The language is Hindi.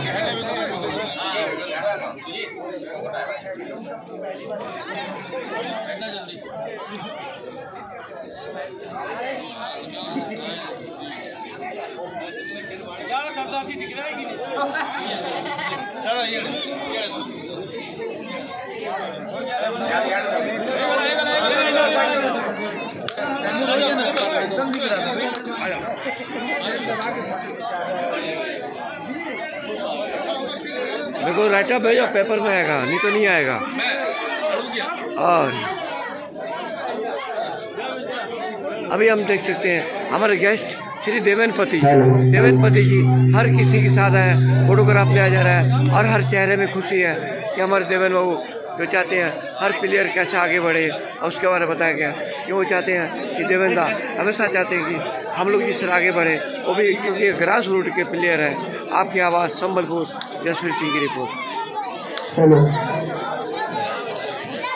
सरदार जी दिख रहा है कि नहीं? मेरे को राइट अप भेजो, पेपर में आएगा, नहीं तो नहीं आएगा। और अभी हम देख सकते हैं हमारे गेस्ट श्री देवेंद्रपति जी हर किसी के साथ है, फोटोग्राफ लिया जा रहा है और हर चेहरे में खुशी है कि हमारे देवेंद्र बाबू जो चाहते हैं हर प्लेयर कैसे आगे बढ़े, और उसके बारे में बताया गया कि वो चाहते हैं कि देवेंद्र हमेशा चाहते हैं कि हम लोग जिस तरह आगे बढ़े, वो भी क्योंकि ग्रास रूट के प्लेयर है। आपकी आवाज़ संबलपुर, जसवीर सिंह की रिपोर्ट।